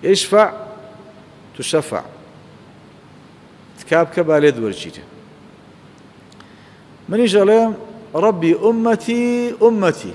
اشفع تشفع تكاب كبالد ورجيته من جلهم ربي أمتي أمتي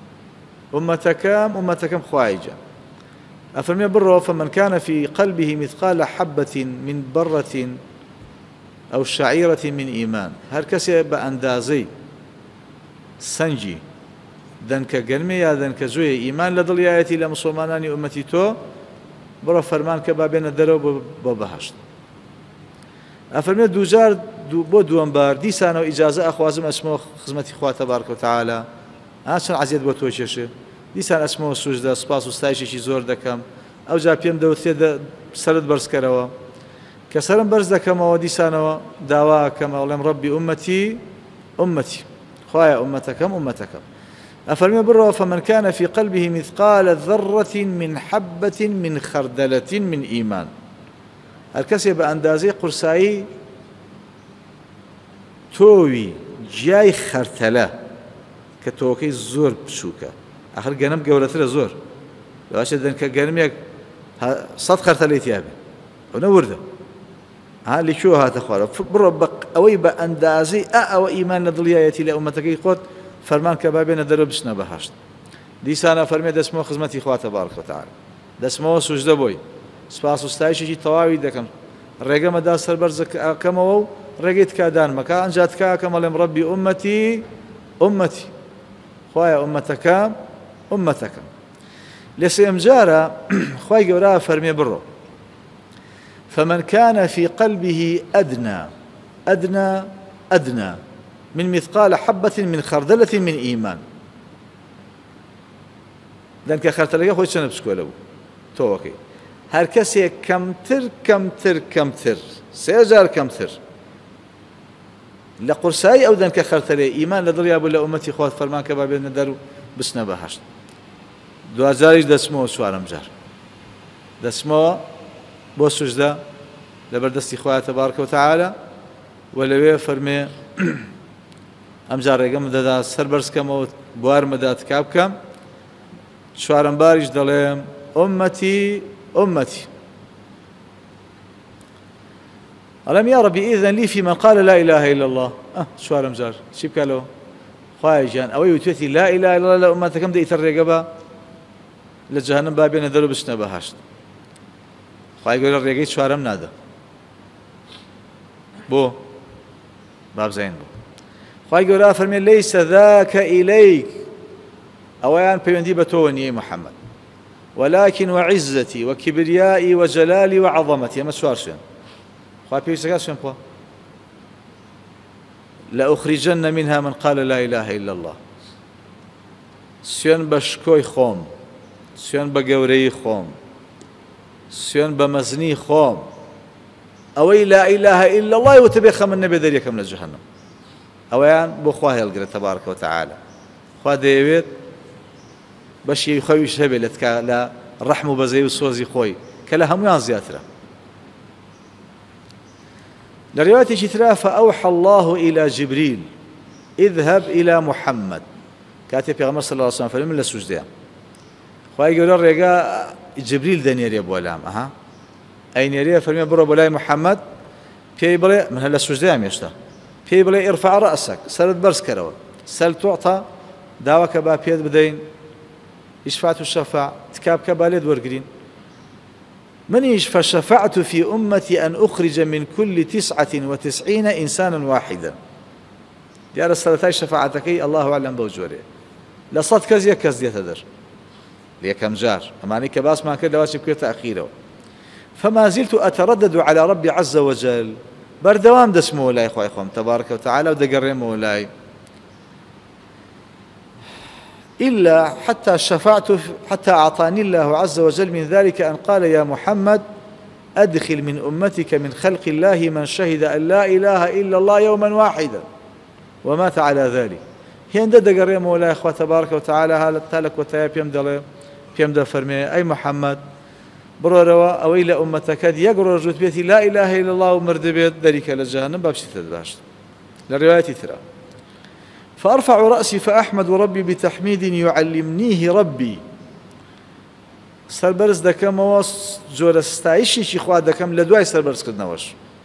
أمتكم خوايجة أفرمي بره فمن كان في قلبه مثقال حبة من برة أو شعيرة من إيمان هر كسي بأندازي سنجي دنك قرمي يا دنك زوي إيمان لدل يأتي لمسلمانان أمتي تو بره فرمان كبابين الدرو ببهشت أفرمي دوجار بو دوانبار ديسانو إجازة أخوازم اسمه خزمتي خواه تبارك وتعالى عشان عزيز بو توشيشه ديسان اسمه سوجده سپاس و ستایشی زور دکم او جا پیم دوتید سرد برز کروا كسرم برز دكما وديسانوا دعوا كما ولم ربي أمتي أمتي خوايا أمتكم أفرمي بروا فمن كان في قلبه مثقال ذرة من حبة من خردلة من إيمان الكسي بأندازي قرسائي توي جاي خرتلة كتوكي زور بشوكا آخر جنب جولتر زور لو أشد كجنبك صد خرتلة تيابه ونورده اللي شو هذا خوارب بربك أوي بأندازي أو إيمان نضلياتي لأمتك قط فرمان كبابين دربسنا بهشت ديسانا فرمي دسمو خدمتي إخوة تبارك وتعالى دسمو سجدة بوي سپاس وستایش جي تواوي دكم رجع مداس البرز كمو رجيت كادان مكان جاتك كمال ربي أمتي خوايا أمتك لسيم جارا خواي جورا فرمي برو فمن كان في قلبه أدنى من مثقال حبة من خردلة من إيمان لأنك خردلة خوش نبسكوا له توكي هر كسي كمتر سيجار كمتر لقرساي أو ذنك خردلة إيمان لدريا بلا أمتي خوات فرمان كبابين ندارو بسنا بهشت دوازاريش دسمو سوارم جار دسمو بو سجدة لبردستي خواه تبارك وتعالى ولوي فرمي امجار رقم دادا سربرز كم بوار مدات كاب كم شوارم بارج دلهم أمتي ألم يا ربي إذن لي في من قال لا إله إلا الله شوارم جار شيب قالوا خواه جان أوي وتوتي لا إله إلا الله أمتكم دي الرقبة لجهنم بابين ندلو بسنا بهشت خواه يقول الرقيت شوارم نادا بو باب زين بو خواه يقول فرمي ليس ذاك إليك أويان بيوندي بتوني محمد ولكن وعزتي وكبريائي وجلالي وعظمتي أما سوار شين خواه بيوسكا شين بو لأخرجن منها من قال لا إله إلا الله سيون بشكوي خوم سيون بقوري خوم سيون بمزني خوم أوي لا إله إلا الله وتبيخ من النبي ذريك من الجهنم أويان بخواه يلقى تبارك وتعالى خواه ديويت بشي يخوي شبلت لا رحمه بزي وصوزي خوي كلا هميان زياتره لرواية جثرا فأوحى الله إلى جبريل اذهب إلى محمد كاتب پیغمبر صلى الله عليه وسلم فلم لا سجدان خواه يقول الرجاء جبريل دنيا يا ابو علام أين يريد فرمي برو بلاي محمد في بلاي من هلا سجدة يشتا في بلاي ارفع رأسك سرد برس كرول سل تعطى دعوك بابيد بدين يشفعت الشفاع تكاب كبالد ورقرين من يشفى شفعت في أمتي أن أخرج من كل 99 إنسانا واحدا يا رسالتي شفاعتك الله أعلم بوجوره لصد كزي كزي تدر ليكم جار أماني كباس ما كان لواسب كير تأخيره فما زلت أتردد على ربي عز وجل بردوام دس مولاي أخوة تبارك وتعالى ودقر مولاي إلا حتى شفعت حتى أعطاني الله عز وجل من ذلك أن قال يا محمد أدخل من أمتك من خلق الله من شهد أن لا إله إلا الله يوما واحدا ومات على ذلك هي عند دقر مولاي أخوة تبارك وتعالى هذا تالك وتايب يمدل فرمي أي محمد بروروا أويل أمتك يقرأ رتبتي لا إله إلا الله ومردبيت ذلك للجهنم بابشي تدباشت للرواية ترى فأرفع رأسي فأحمد ربي بتحميد يعلمنيه ربي سەربەرز دەکەمەوە جۆرە ستایشێکی خوا دەکەم لە دوای سەربەرزکردنەوەش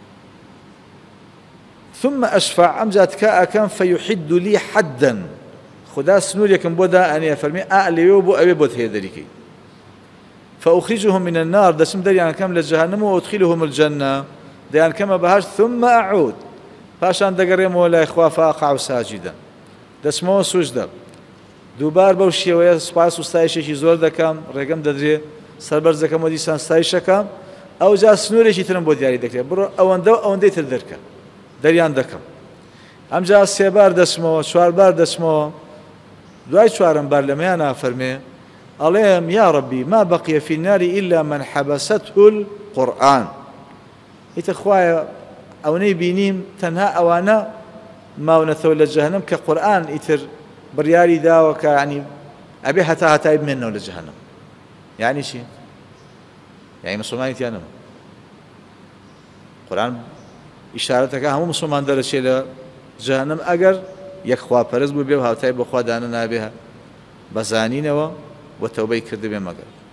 ثم أشفع أمجد كأكم فيحد لي حدا خدا سنوريكم بودا أن يفرمي أعليوبو أبي بوت هيدريكي فأخرجهم من النار دسم دري أن كم لجهنم وأدخلهم الجنة دي أن كم بهاش ثم أعود فاشان دقريم ولا إخوة فأقع ساجدا دسمو سجدا دوبار بوشي ويا سباس وستايشي زور دكم رقم ددري سربرز دكم ودي سان ستايشكم أو جا سنوريكي ترم بود ياري دكري برو أوندي تدركم دەریان دەکەم ئەمجا سێبار دەچمەوە چواربار دەچمەوە دوای چوارم بار لەمەیان نافەرمێ ئەڵێم یا ڕەبی ما بەقیە فی الناری إلا من حەبەسەته القورئان ئیتر خوایە ئەوەی بینیم تەنها ئەوانە ماونەتەوە لە جەهەنەم کە قورئان ئیتر بڕیاری داوە کە یعنی ئەبێ هەتای بمێنەوە لە جەهەنەم یعنی چی؟ یعنی مسلمانی تیانەوە قورئان ئیشارەتەکە هەموو مسلمان دەرەچێت لە جەهەنەم ئەگەر یەک خواپەرست بوو بێ و هاوتای بە خوا دانە نابێ بەزانینەوە و تەوبەی کردبێ مەگەر